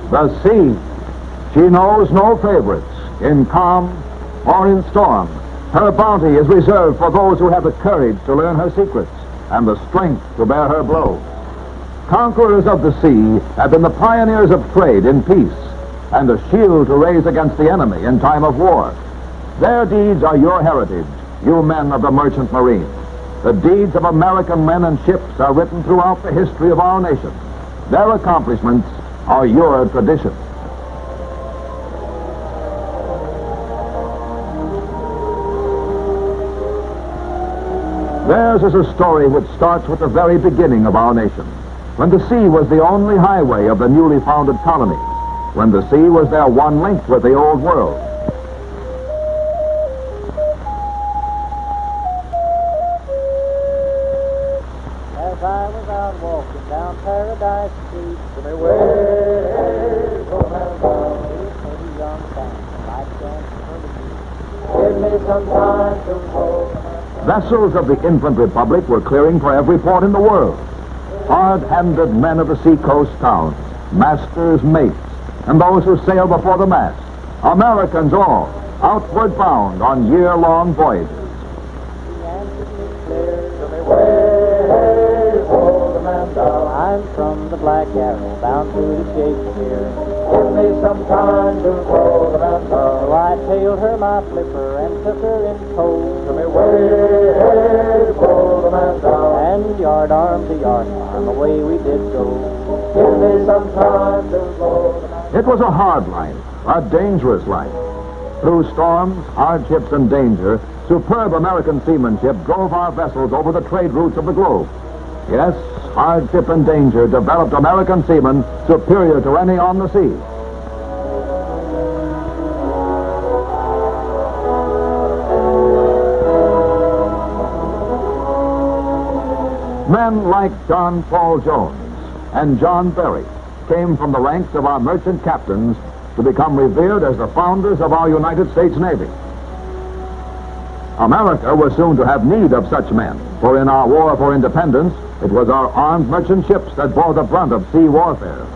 The sea. She knows no favorites in calm or in storm. Her bounty is reserved for those who have the courage to learn her secrets and the strength to bear her blows. Conquerors of the sea have been the pioneers of trade in peace and a shield to raise against the enemy in time of war. Their deeds are your heritage, you men of the merchant marine. The deeds of American men and ships are written throughout the history of our nation. Their accomplishments are your tradition. Theirs is a story which starts with the very beginning of our nation, when the sea was the only highway of the newly founded colony, when the sea was their one link with the old world. As I was out walking down Paradise Street, from away from Alabama, a young band, like dancing for the beat. Give me some time to hold. Vessels of the infant republic were clearing for every port in the world. Hard-handed men of the seacoast towns, masters, mates, and those who sail before the mast, Americans all, outward bound on year-long voyages. I'm from the Black Arrow, bound to the Shipyard. Give me some time to hold the man down. So I tailed her my flipper and took her in tow. Give me way, hold the man down. And yard arm to yard arm, away we did go. Give me some time to hold the man down. It was a hard life, a dangerous life. Through storms, hardships, and danger, superb American seamanship drove our vessels over the trade routes of the globe. Yes, hardship and danger developed American seamen superior to any on the sea. Men like John Paul Jones and John Berry came from the ranks of our merchant captains to become revered as the founders of our United States Navy. America was soon to have need of such men, for in our war for independence, it was our armed merchant ships that bore the brunt of sea warfare.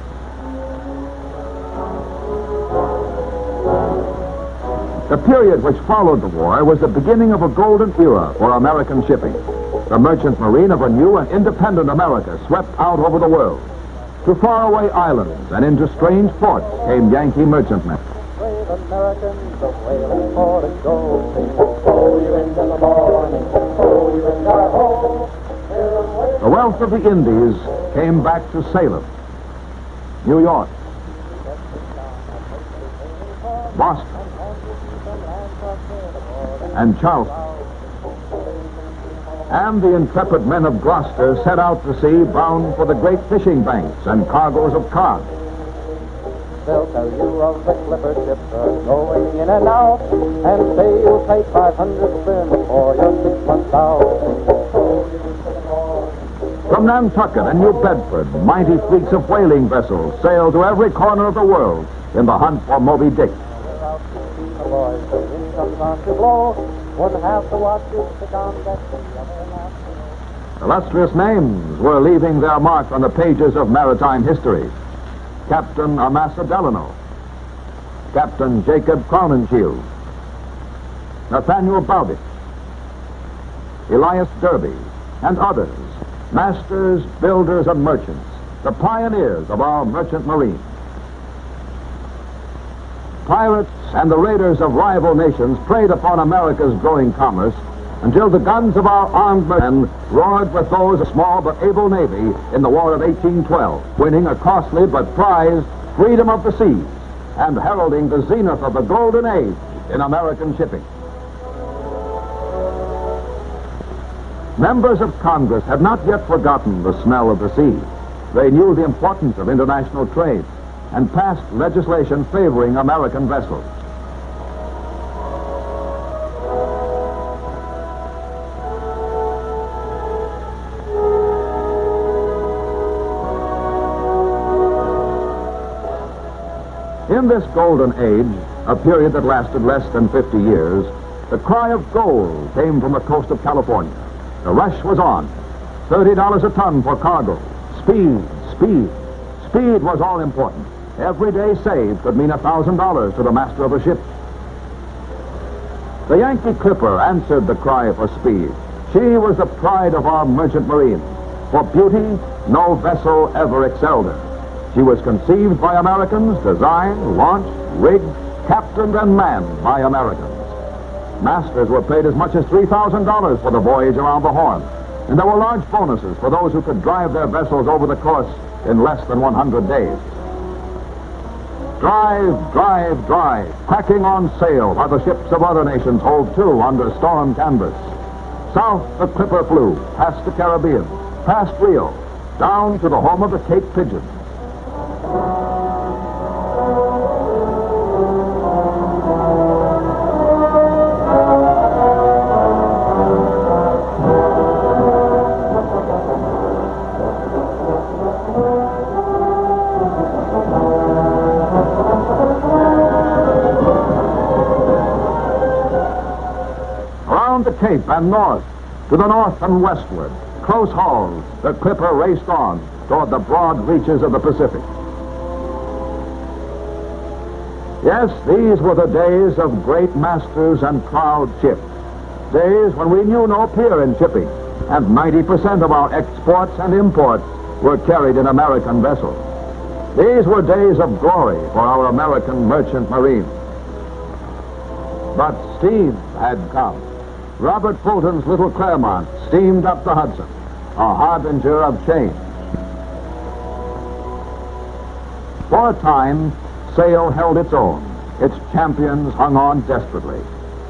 The period which followed the war was the beginning of a golden era for American shipping. The merchant marine of a new and independent America swept out over the world. To faraway islands and into strange ports came Yankee merchantmen. Brave Americans, the whaling for to go. Throw you into the morning, throw you into our home. The wealth of the Indies came back to Salem, New York, Boston, and Charleston. And the intrepid men of Gloucester set out to sea bound for the great fishing banks and cargoes of cod. They'll tell you of the clipper ships are going in and out, and say you'll pay 500 spin before you're 6 months out. From Nantucket and New Bedford, mighty fleets of whaling vessels sailed to every corner of the world in the hunt for Moby Dick. The boys, the wind comes on to blow. One half the watches stick on deck, the other half. Illustrious names were leaving their mark on the pages of maritime history. Captain Amasa Delano, Captain Jacob Crowninshield, Nathaniel Bowditch, Elias Derby, and others, masters, builders, and merchants, the pioneers of our merchant marine. Pirates and the raiders of rival nations preyed upon America's growing commerce until the guns of our armed men roared with those of a small but able navy in the War of 1812, winning a costly but prized freedom of the seas and heralding the zenith of the golden age in American shipping. Members of Congress had not yet forgotten the smell of the sea. They knew the importance of international trade and passed legislation favoring American vessels. In this golden age, a period that lasted less than 50 years, the cry of gold came from the coast of California. The rush was on. $30 a ton for cargo. Speed, speed, speed was all important. Every day saved could mean $1,000 to the master of a ship. The Yankee Clipper answered the cry for speed. She was the pride of our merchant marine. For beauty, no vessel ever excelled her. She was conceived by Americans, designed, launched, rigged, captained, and manned by Americans. Masters were paid as much as $3,000 for the voyage around the Horn, and there were large bonuses for those who could drive their vessels over the course in less than 100 days. Drive, drive, drive, cracking on sail while the ships of other nations hove to under storm canvas. South the Clipper flew, past the Caribbean, past Rio, down to the home of the Cape Pigeons. The Cape and north, to the north and westward, close hauled, the Clipper raced on toward the broad reaches of the Pacific. Yes, these were the days of great masters and proud ships, days when we knew no peer in shipping, and 90% of our exports and imports were carried in American vessels. These were days of glory for our American merchant marine. But steam had come. Robert Fulton's little Claremont steamed up the Hudson, a harbinger of change. For a time, sail held its own. Its champions hung on desperately.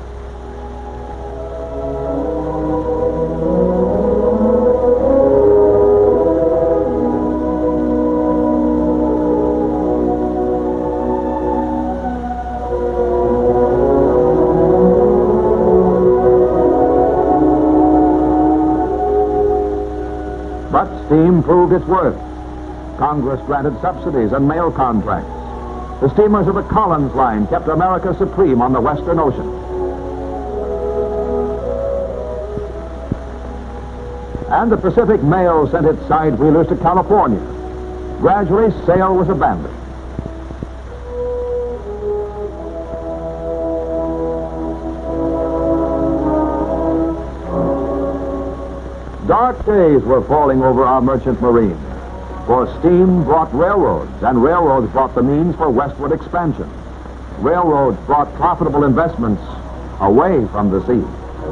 Steam proved its worth. Congress granted subsidies and mail contracts. The steamers of the Collins Line kept America supreme on the Western Ocean. And the Pacific Mail sent its side-wheelers to California. Gradually, sail was abandoned. Dark days were falling over our merchant marine, for steam brought railroads, and railroads brought the means for westward expansion. Railroads brought profitable investments away from the sea.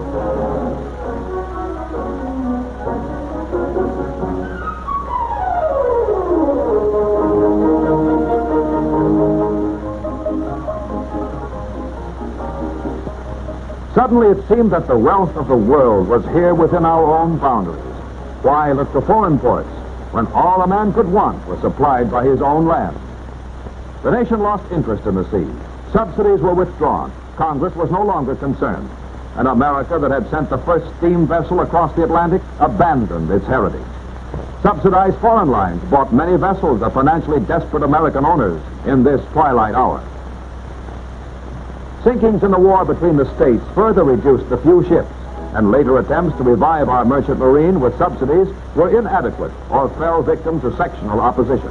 Suddenly it seemed that the wealth of the world was here within our own boundaries. Why look to foreign ports when all a man could want was supplied by his own land? The nation lost interest in the sea. Subsidies were withdrawn. Congress was no longer concerned. And America, that had sent the first steam vessel across the Atlantic, abandoned its heritage. Subsidized foreign lines bought many vessels of financially desperate American owners in this twilight hour. Sinkings in the war between the states further reduced the few ships, and later attempts to revive our merchant marine with subsidies were inadequate or fell victim to sectional opposition.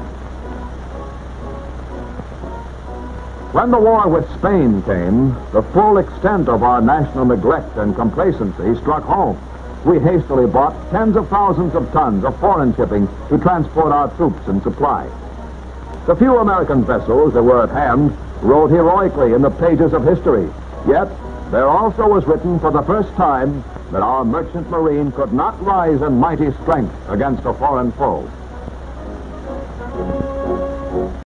When the war with Spain came, the full extent of our national neglect and complacency struck home. We hastily bought tens of thousands of tons of foreign shipping to transport our troops and supplies. The few American vessels that were at hand wrote heroically in the pages of history. Yet, there also was written for the first time that our merchant marine could not rise in mighty strength against a foreign foe.